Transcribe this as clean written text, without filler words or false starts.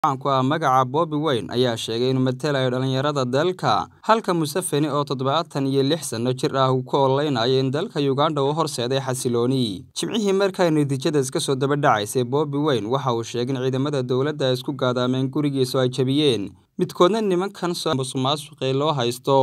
ku magaca Bobi Wine ayaa sheegay inuu matalayo dhalinyarada dalka halka Museveni oo 76 sano jir ah uu ku oleynayo in dalka Uganda uu horseeday xasilooni. Jimcihii markay natiijada iska soo daba dhacaysay Bobi Wine waxa uu sheegay in ciidamada dawladda isku gaadameen gurigiisa ay jabiyeen midkoodna nimankan soo musuqmaasuqay loo haysto.